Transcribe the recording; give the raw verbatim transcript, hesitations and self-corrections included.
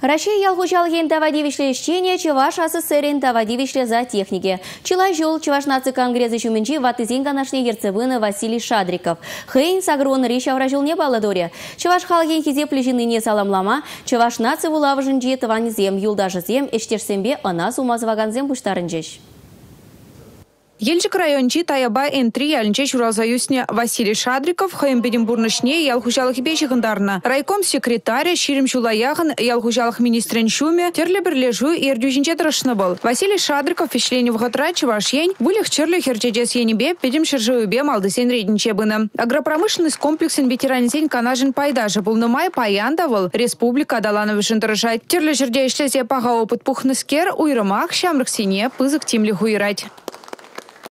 Россия ялгучалген тавадивишле ищение, Чуваш АССРин тавадивишле за техники. Чилажол Чуваш наци конгресс ищуменчи ватызин канашне Герцевына Василий Шадриков. Хейн сагрон рища вражил не баладоре. Чуваш халген хизе плежины не саламлама. Чуваш наци вулавжинджи таванизем юлдажы зем эштерсембе анас умазваганзем буштарынжеш. Ельчик райончи Таябай эн три яльнче шуразаюсне Василий Шадриков хайымбеден бурнышне ялхужалых бешихандарна. Райком секретаря Ширим Шулаяхан ялхужалых министрен шуме терле берлежу и эрдюжинче тырышны был. Василий Шадриков впечатление в гатра чевашьень вылих черлю херчеджес енебе педем шержуюбе малдысен редниче бына. Агропромышленность комплексен ветеранизень канажен пайдажа был нумай паяндавал республика Далановишен тырышать. Терле жерде ишлесе пага опыт пухныскер уйрымах шамрых сине пызык тимли хуирать.